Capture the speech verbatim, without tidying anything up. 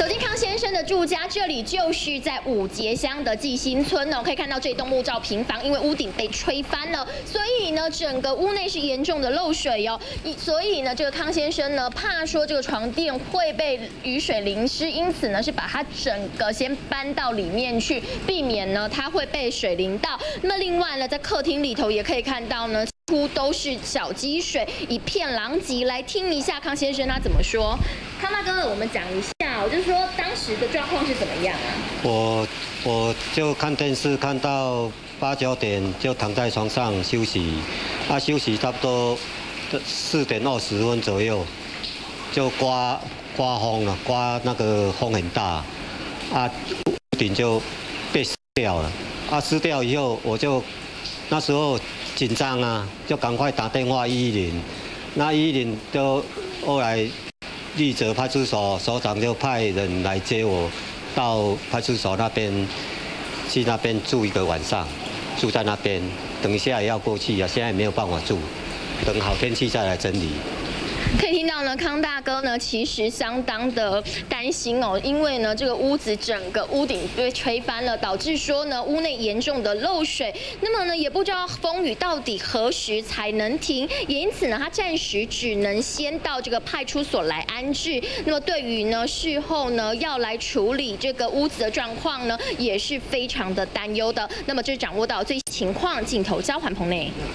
走进康先生的住家，这里就是在五节乡的季新村哦。可以看到这栋木造平房，因为屋顶被吹翻了，所以呢，整个屋内是严重的漏水哦。所以呢，这个康先生呢，怕说这个床垫会被雨水淋湿，因此呢，是把它整个先搬到里面去，避免呢它会被水淋到。那么另外呢，在客厅里头也可以看到呢。 几乎都是小积水，一片狼藉。来听一下康先生他怎么说。康大哥，我们讲一下，我就是说当时的状况是怎么样啊？ 我我就看电视看到八九点就躺在床上休息，啊休息差不多四点二十分左右，就刮刮风了，刮那个风很大，啊屋顶就被湿掉了，啊湿掉以后我就那时候。 紧张啊，就赶快打电话一一零，那一一零就后来立泽派出所所长就派人来接我到派出所那边去那边住一个晚上，住在那边，等一下也要过去啊，现在没有办法住，等好天气再来整理。 可以听到呢，康大哥呢其实相当的担心哦，因为呢这个屋子整个屋顶被吹翻了，导致说呢屋内严重的漏水。那么呢也不知道风雨到底何时才能停，也因此呢他暂时只能先到这个派出所来安置。那么对于呢事后呢要来处理这个屋子的状况呢，也是非常的担忧的。那么这是掌握到最新情况，镜头交还棚内。